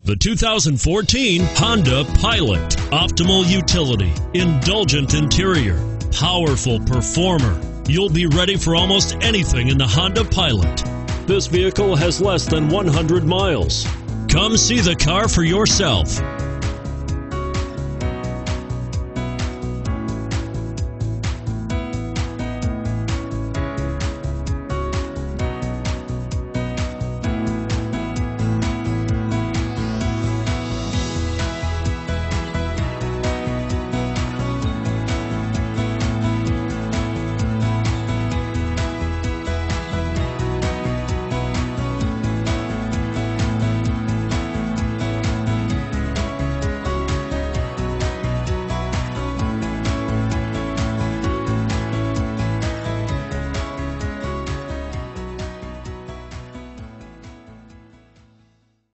The 2014 Honda Pilot. Optimal utility, indulgent interior, powerful performer. You'll be ready for almost anything in the Honda Pilot. This vehicle has less than 100 miles. Come see the car for yourself.